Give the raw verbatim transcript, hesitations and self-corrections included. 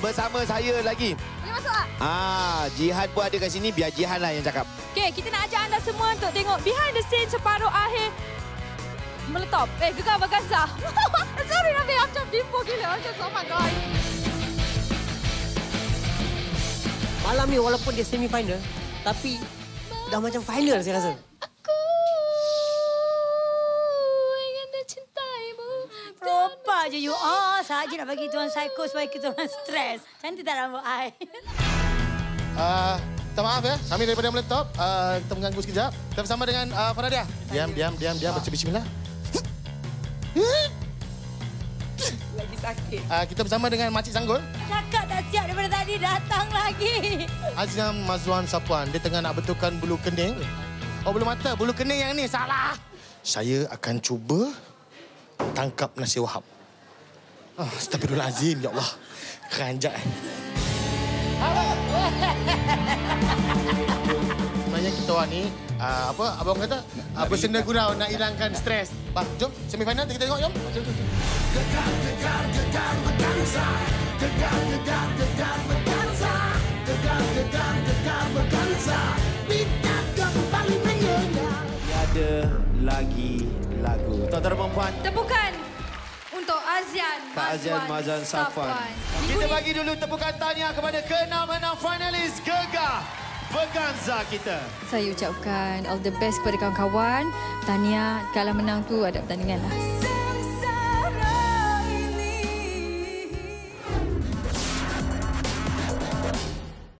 bersama saya lagi. Boleh masuk tak? Ah, Jihan pun ada kat sini, biar Jihan lah yang cakap. Okey, kita nak ajak anda semua untuk tengok behind the scene separuh akhir Meletop. Eh, Gegar Vaganza. Sorry, Nabi. Macam bimbo gila. Macam, oh my God. Malam ni walaupun dia semi final, tapi dah macam final saya rasa. Aku ingin mencintaimu. Propa je you all. Sahaja nak bagi tuan psycho supaya kita orang stres. Cantik tak rambut I? Uh, minta maaf ya, kami daripada Meletop. Uh, kita mengganggu sekejap. Kita bersama dengan uh, Faradia. Diam, diam, diam, diam. Baca bismillah. Lagi sakit. Uh, kita bersama dengan Makcik Sanggul. Cakap tak siap daripada tadi, datang lagi. Azam Mazwan Sapuan. Dia tengah nak betulkan bulu kening. Oh, bulu mata. Bulu kening yang ni. Salah. Saya akan cuba tangkap Nasir Wahab. Oh, astagfirullahalazim. Ya Allah. Keranjak. Sebenarnya kita orang ni, uh, apa abang kata, uh, bersenda gurau nak hilangkan stres. Bang, jom semifinal kita tengok, jom. Jom, jom. Gegar, gegar, gegar, Vaganza. Gegar, gegar, gegar, Vaganza. Gegar, gegar, gegar, Vaganza. Kita kembali menyanyi. Tiada lagi lagu. Tuan-tuan dan puan. Tepukan untuk Azian Kak Azian Mazwan Safwan. Kita bagi dulu tepukan tahniah kepada keenam-enam finalis Gegar Vaganza kita. Saya ucapkan all the best kepada kawan-kawan. Tahniah, kalau menang tu ada pertandingan lah.